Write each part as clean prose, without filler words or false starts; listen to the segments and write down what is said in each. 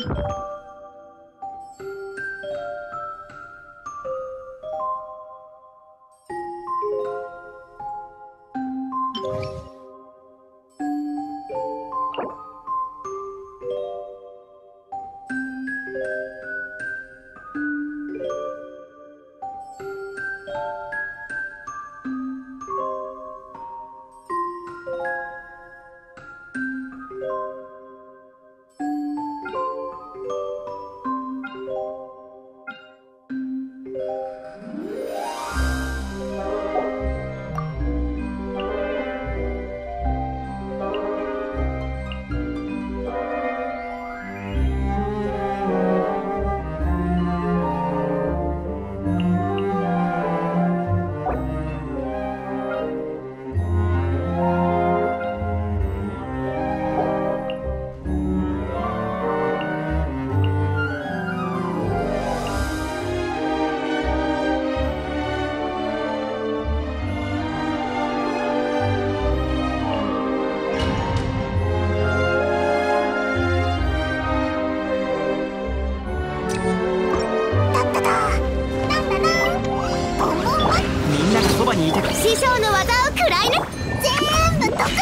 師匠の技を食らい抜く。全部ドカーン。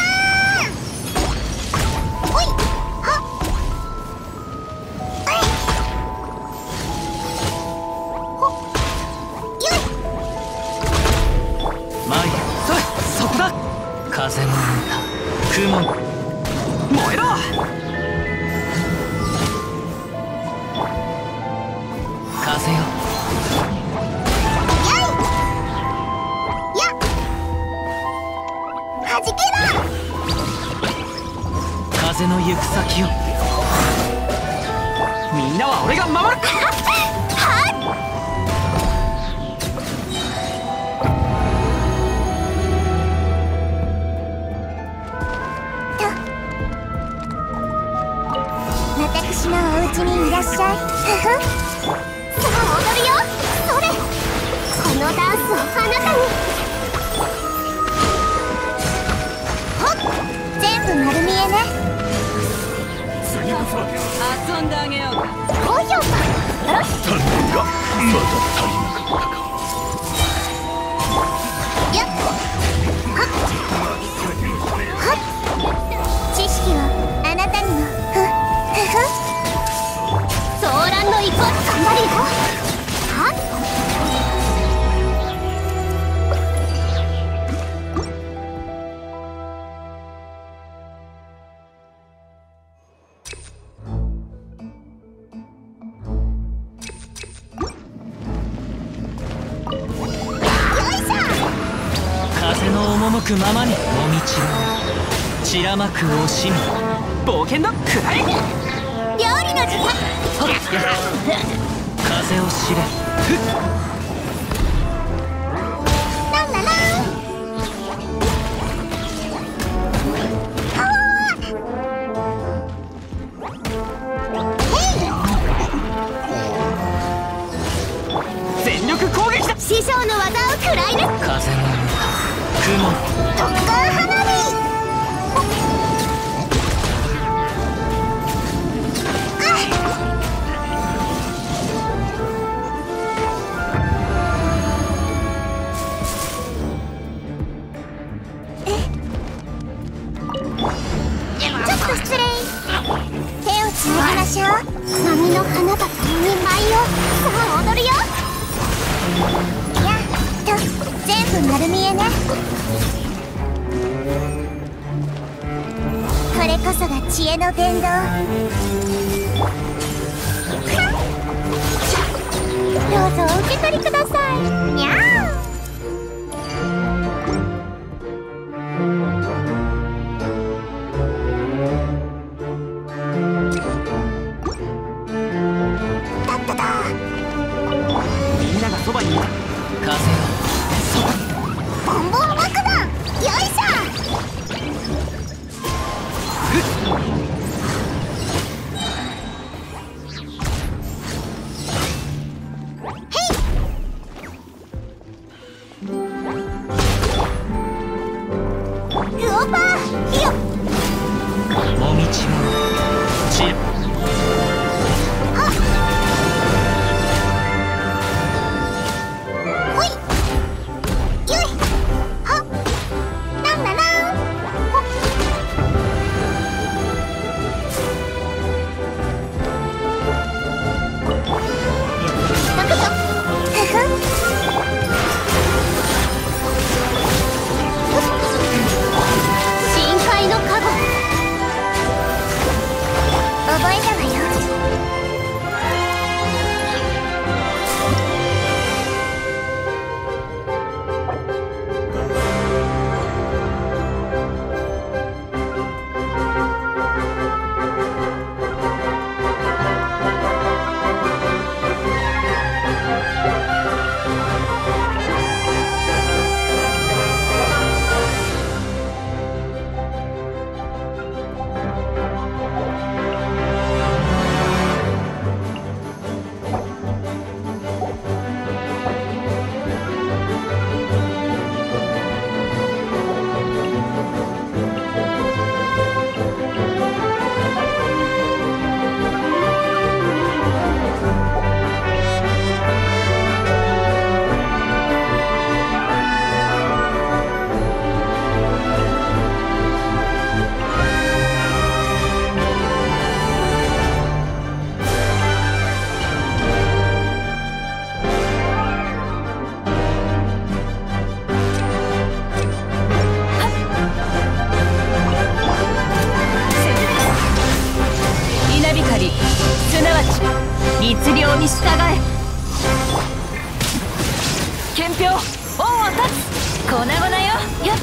おいはっほっよい。 マイそこだ。風の歌雲燃えろ。風よ風の行く先を。みんなは俺が守る。 私のお家にいらっしゃい。さあ踊るよ。それこのダンスをあなたに。ほっ全部丸見えね。 遊んであげようか。 高評価。 鍛錬がまだ足りなかったか。 やっはっはっ。知識はあなたにも。ソーランの一発頑張るよ。はっ風の赴くままにもみちろ散らまく惜しみ冒険のくらい。 料理の時間。 風を知れ。 ランララン。 全力攻撃だ。 師匠の技を食らい抜く。 風の雲特攻花火。ちょっと失礼。手をつなぎましょう。波の花と共に舞を。さあ踊るよ。やっと全部丸見えね。これこそが知恵の伝道。どうぞお受け取りください。にゃー。 みんながそばにいた。風よそばに。 ボンボン爆弾。よいしょ。ウオパーよっ。 もみちは散る。 律令に従え。憲兵恩を断つ。粉々よ。やっ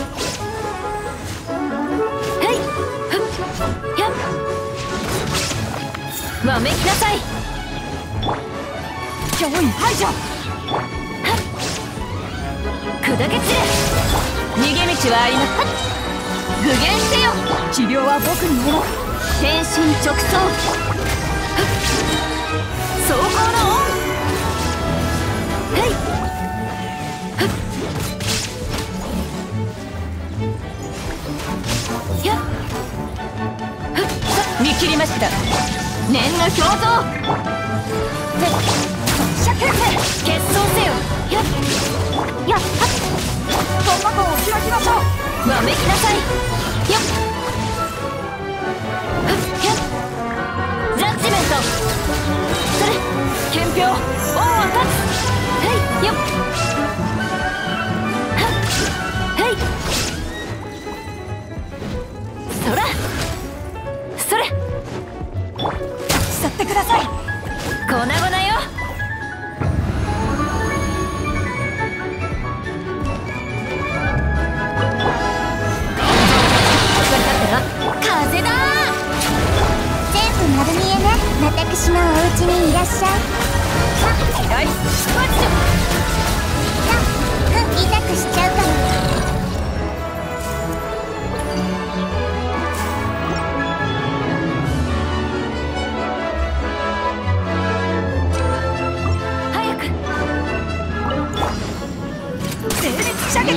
へいふっやっわめきなさい。脅威排除。はっ砕け散れ。逃げ道はあります。具現せよ。治療は僕にもろ。天心直送。走行の恩。へいやっ見切りました。念の表像。決闘せよ。やっやっ突破口を開きましょう。わめきなさい。よっやっジャッジメント。それ憲兵恩を断つ。へいよっはっへいそらそれ立ち去ってください。粉々よ。 風だ。全部丸見えね。私のお家にいらっしゃい。 嫌いマジ痛くしちゃうかも。 早く精烈射撃。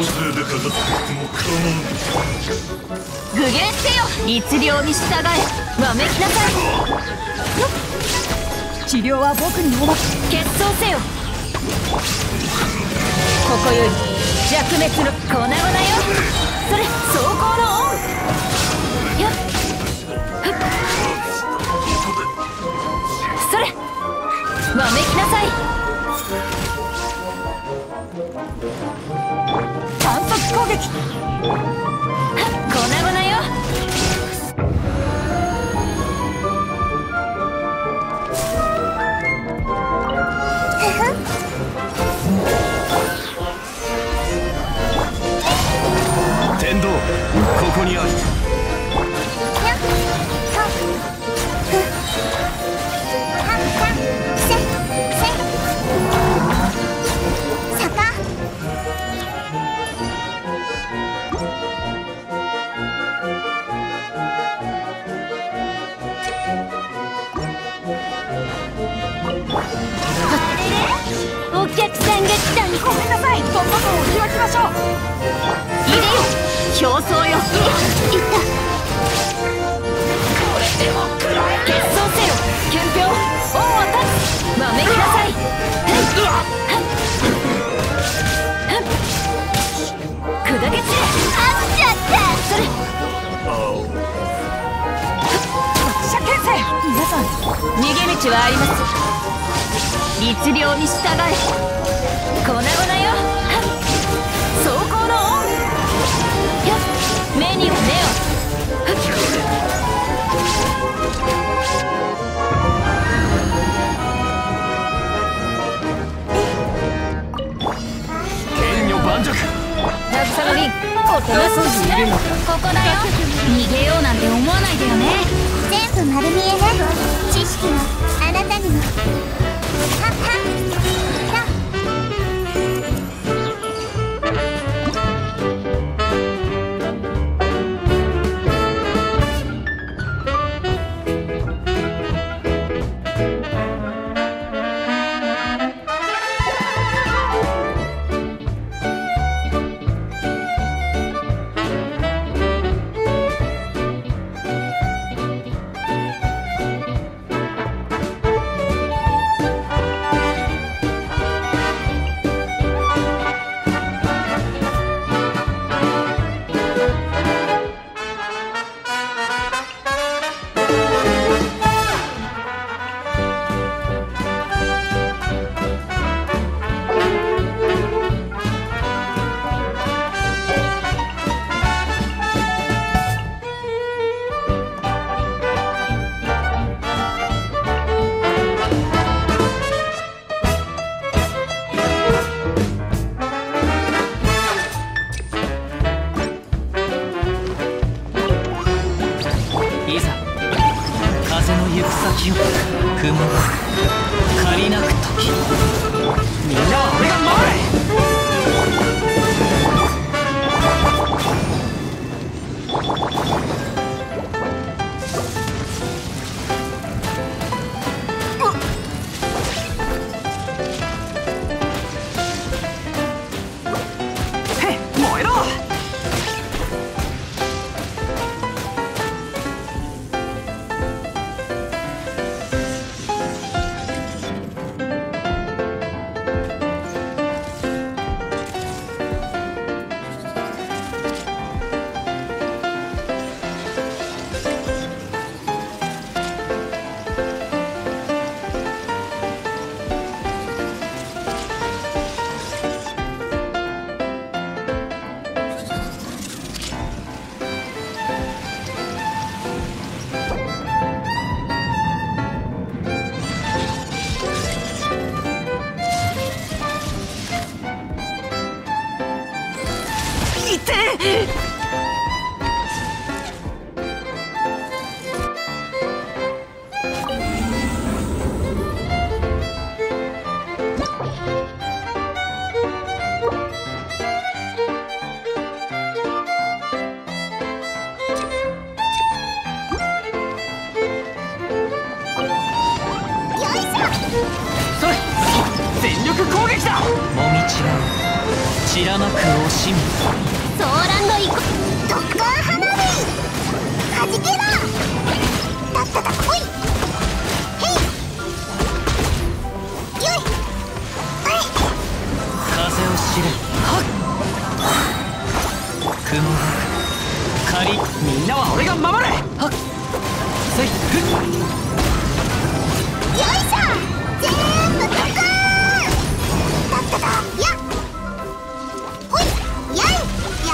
具現せよ。律令に従え。わめきなさい。よっ治療は僕におま決闘せよ。ここより弱滅の粉々よ。それ走行の恩。よっふっそれわめきなさい。反則攻撃。粉々よ。 天道ここにあり。 お客さんが来た。 ごめんなさい。突破口を開きましょう。入れよ表層よ。いった決闘せよ。憲兵恩を断つ。わめきなさい。砕け散れ。 あっちゃった。 それ射牽制。皆さん逃げ道はあります。律令に従え。粉々よ。走行の恩。やっ目には目を。 剣女盤石。 慰めリンおとなしくいるのか。ここだよ。逃げようなんて思わないでよね。 全部丸見えね。知識はあなたにも。はっはっ行く先を雲が借りなく時、みんなは俺が守れ。全力攻撃だ。もみちら散らまく惜しみ、 ソーランド行こドッカー花火はじけだ。だっただほいへいよいはい風を知れ。はっ雲が借り、みんなは俺が守れ。はっせいふっよいしょ全部ドッカーだっただやほいやいや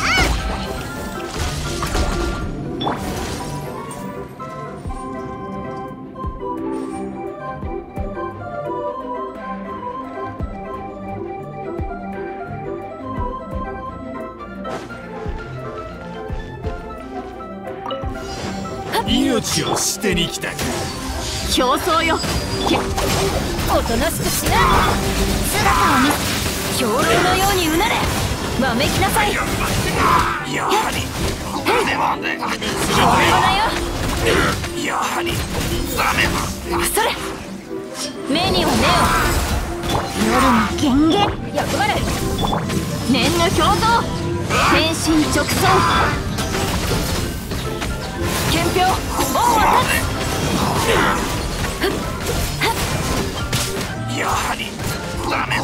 命を捨てに来たか。 競争よ。おとなしくしな。姿を見せ、兵糧のようにうなれ。わめきなさい。 やはりダメだ。 兵糧だよ。 やはりダメだ。 それ目には目を。夜の権限役割。念の表像。天心直送。憲兵恩は立つ。 やはりダメだ。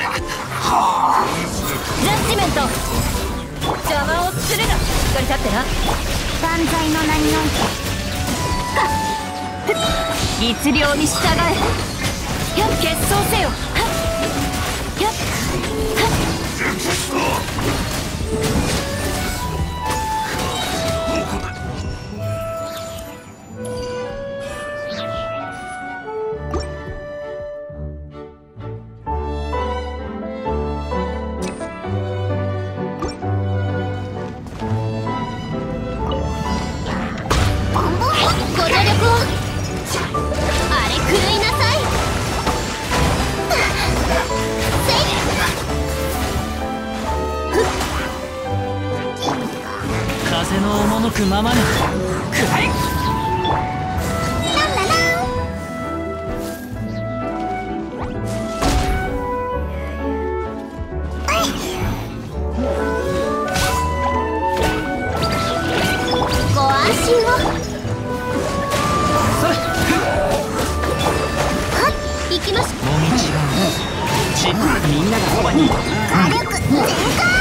ジャッジメント。邪魔をするな。しっかり立ってな。 万歳の名において律令に従え。決闘せよ。 ご助力をあれ狂いなさい。 風の赴くままにくらい。 ランラランご安心を。行きます。 もみちがちみんながそばに。 火力全開。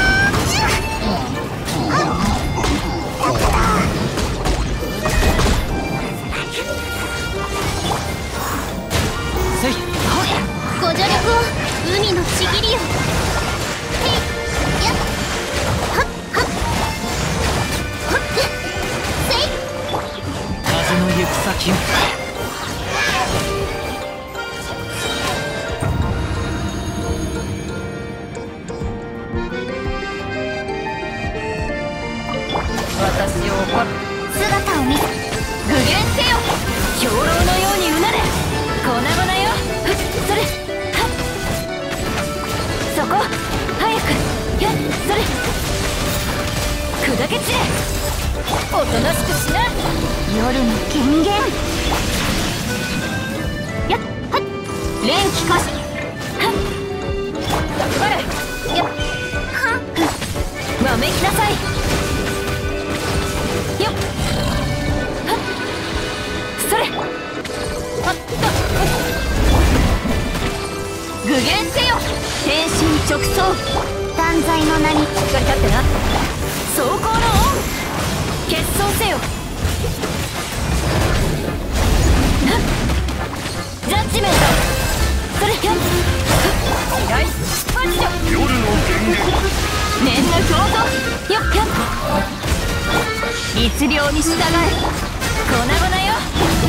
せいご助力を海のちぎりよ。へいやっはっはっはっせい風の行く先を。 私を姿を見せ具現せよ。兵糧のように砕け散れ。おとなしくしな。 夜の権限。やっはっ連気化し。 はっ頑張れ。 やっはっわめきなさい。よっはっそれ。はっ具現せよ。天心直送。 断罪の名に。 しっかり立ってな。走行のオン。決闘せよ。はっジャッジメント。それよっ依頼マジよ。 夜の権限。 念の表情。よっよっ律令に従え。粉々よ。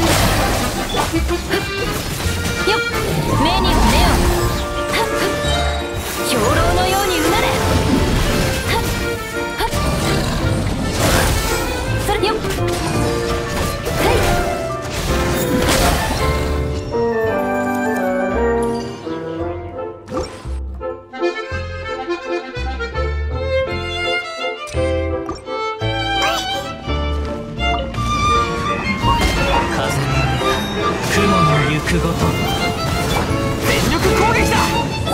よっ目には目を。はっ兵糧のようにうなれ。はっはっそれよっ風の雲の行くごと全力攻撃だ。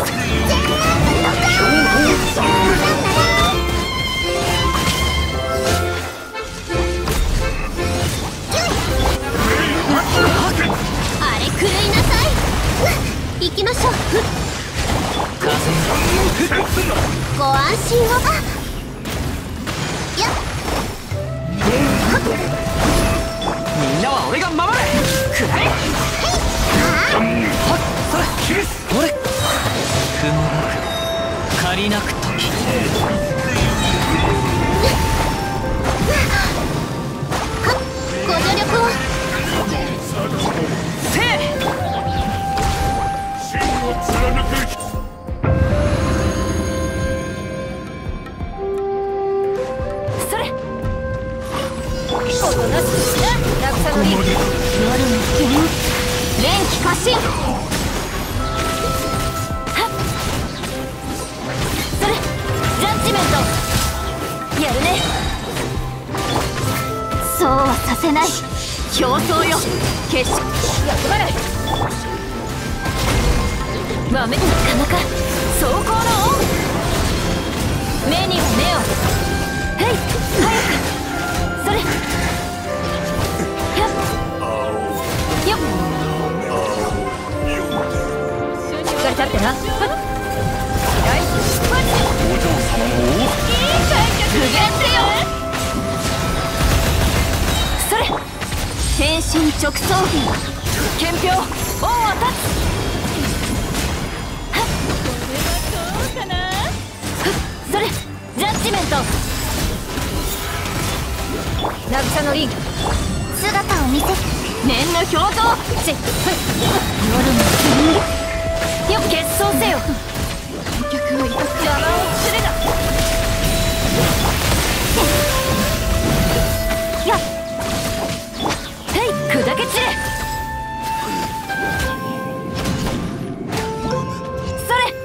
あれ狂いなさい。行きましょう。 風よご安心を。やっみんなは俺が守れ。くらえ。はっそれキリス俺雲なく借りなく時。 ご助力を。 せい真を貫く。 それおとなしくしな。落差のり。 夜の権連気化し。 はっそれジャッジメント。やるね。 そうはさせない。 表層よ。決し頑張れ。わめなかなか走行のオン。目には目を。へい早くそれ。やっよっしっかり立ってな。はっ依頼マジでお嬢様もいい解決具現せよ。それ天心直送。憲兵恩を断つ。はっこれはどうかな。はっそれジャッジメント。渚のリン姿を見せて。 念の表情。しっ夜の権よっ決闘せよ。観客を邪魔をするな。 やっへい砕け散れ。それ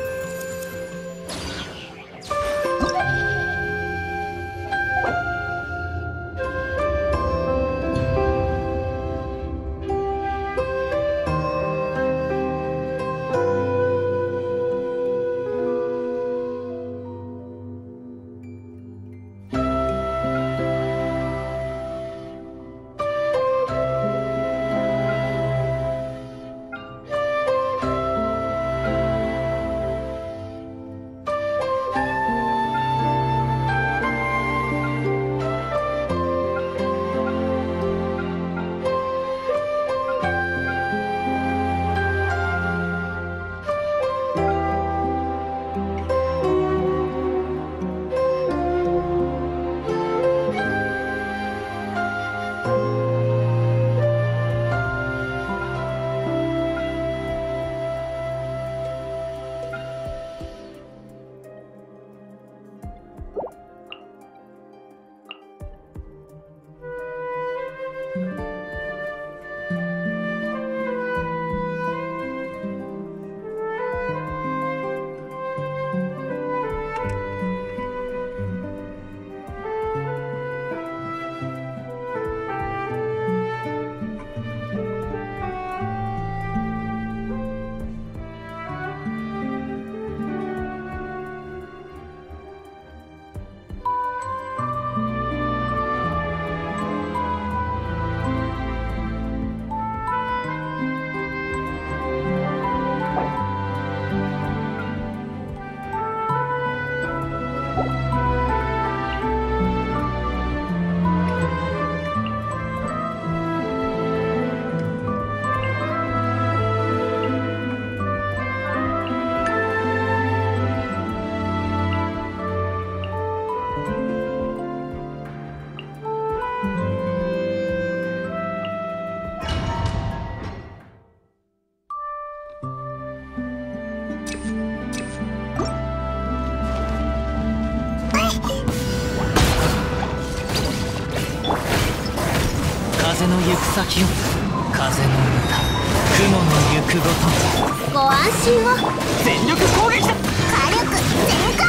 風の行く先を、風の歌、雲の行くごと。 ご安心を。 全力攻撃だ。 火力全開。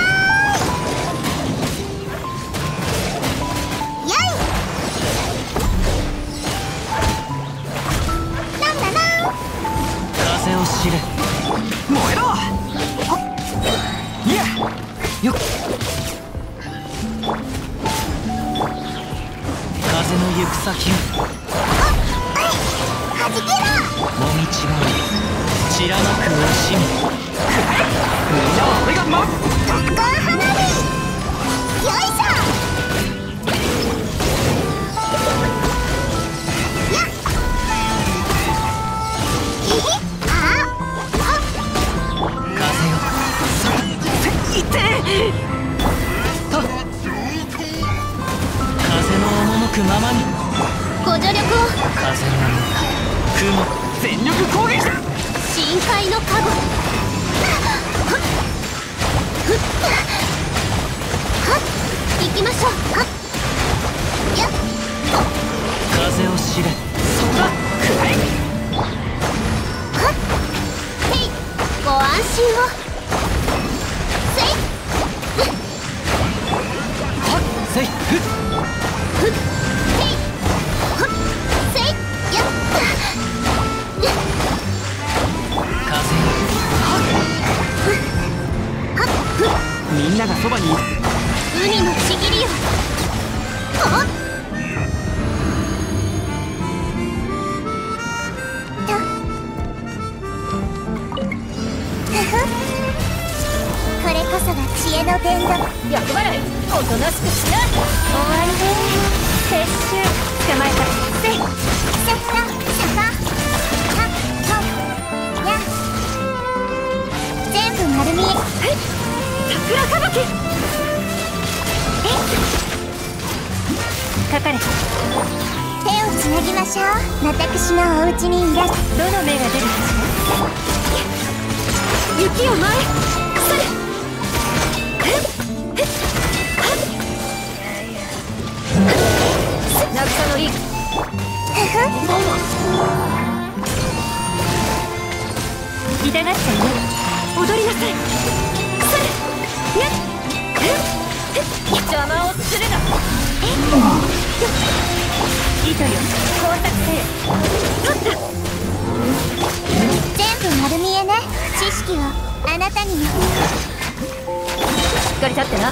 やい。なんだなん。 風を知れ、燃えろ。いやよっ。風の行く先を、 はじけろ。 もみちばり散らまく惜しみ。みんなは俺が守る。 特攻花火。よいしょ。やっ。ひひ。あ風よ、いってと風の赴くままに。 ご助力を。 風の歌、雲、全力攻撃だ。 深海の加護。行きましょう。やっ。 風を知れ、そこだ。くらえ。 へい。ご安心を。せい。 せい、ふっ。 へい。せい。やっ。 風よ、みんながそばにいる。 ウニのちぎりよ。あっ。これこそが知恵の伝道。 役払いおとなしくしな。終わりね。撤収捕まえた。 せい。シャッタシャカ。はっとや。全部丸見え。 桜吹雪。かかれ。 手をつなぎましょう。私のお家にいらっ。 どの目が出るかしら。雪を前。それ。渚のリーグ。痛がっちゃうね。踊りなさい。それ。やっ。邪魔をするな。糸よ、工作せよ。取った。 全部丸見えね。知識をあなたにも。 しっかり立ってな。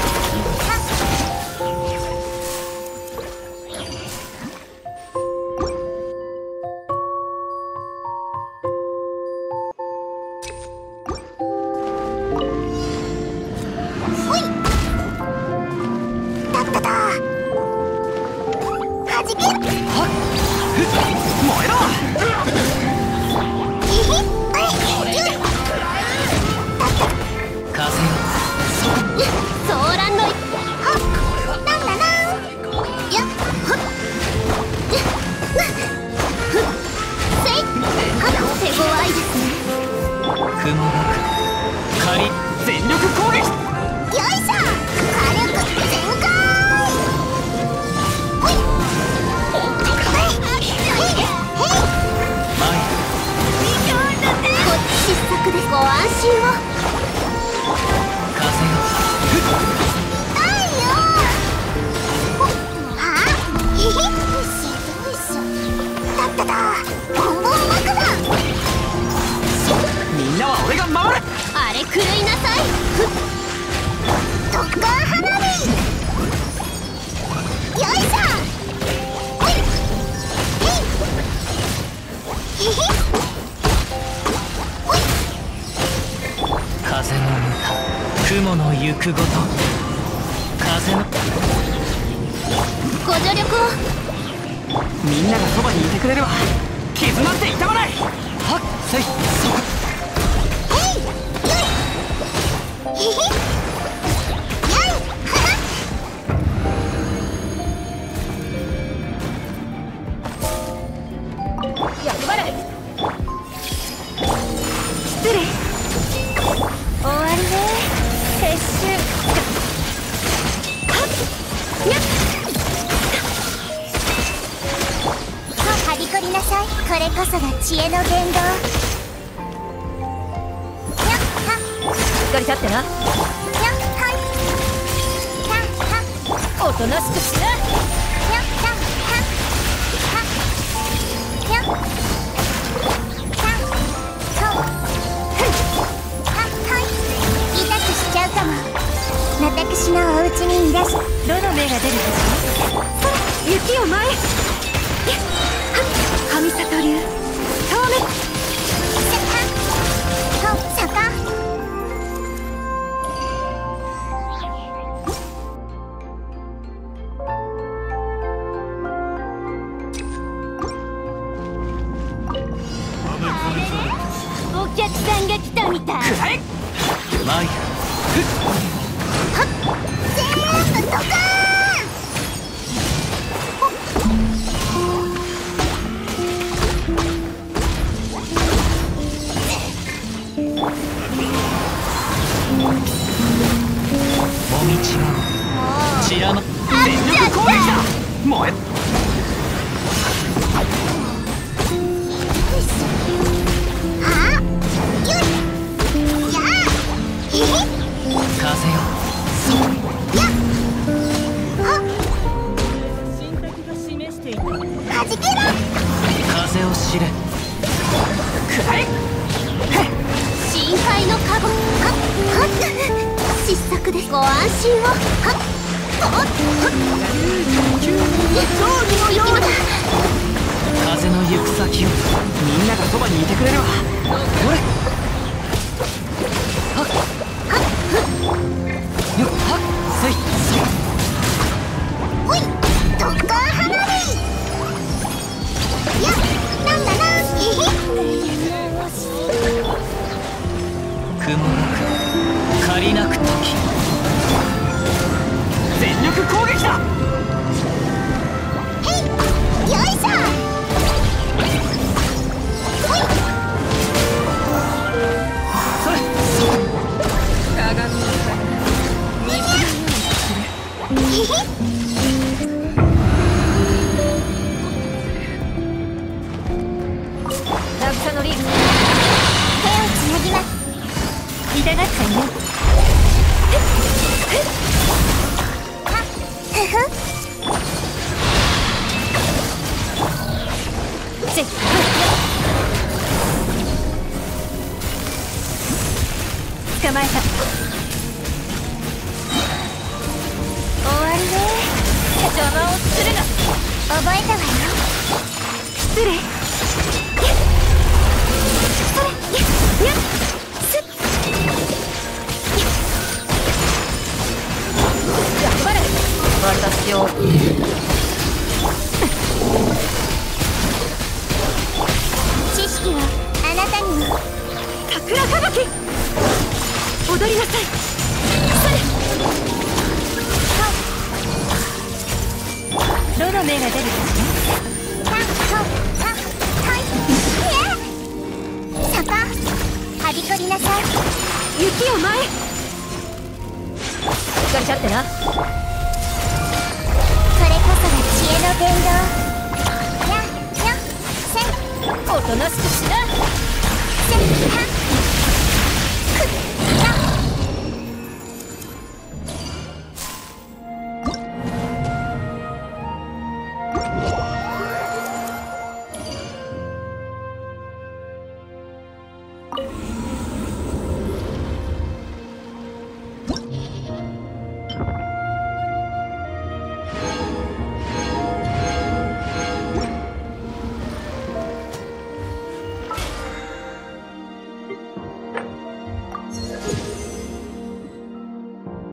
ほい。たっただ。はじける。 燃えろ。 ひひ。 風よ、 ソーランのはっ。なんだなん。やっ。はっ。せい。はっ。手強いですね。 雲がく、仮、全力攻撃。 よいしょ。火力全開。ほい。 前、 こっち失策です。ご安心を。 風よ、 痛いよ。はあ。ひひ。たっただ。ボンボン爆弾。 みんなは俺が守る。 あれ狂いなさい。特攻花火。よいしょ。ほい。へい。ひひ。ほい。 風の歌、雲の行くごと。風の、 ご助力を。 みんながそばにいてくれるわ。傷なんて痛まない。はっ、せい、そこ。 へい。よい。ひひ。やい。はは。 れこそが知恵の伝道。やっはしっかり立ってな。 やっはやっはおとなしくしな。 やっははやっは痛くしちゃうかも。私のお家にいらし。 どの目が出るかしら。雪を舞え。神里流透明。 お客さんが来たみたい。 マイ全部ドカーン。 もみちが散らま全力攻撃だ。燃えはっよいやへっ風よやっはっ神卓が示していた。 はじけろ。 風を知れ深海のカゴ。はっはっ失速です。ご安心を。はっはっはっ行きまだ。 風の行く先をみんながそばにいてくれるわ。ほれはっよっはっせいほいドッカー花火。やっなんだな。へへ雲なく借りなく時全力攻撃だ。 へいよいしょ。ほいそれ鏡のへへ渚のリーグ手をつなぎます。 痛がったよ。 はっふふ絶捕まえた。終わりね。邪魔をするな。 覚えたわよ。 失礼。それやっすっ頑張れ私を。 知識はあなたにも。 桜吹雪踊りなさい。それどの目が出るかしはっはっはい。坂はびこりなさい。 雪を舞え。しっかり立ってな。 これこそが知恵の伝道。ややせんおとなしくしな。 せんはくや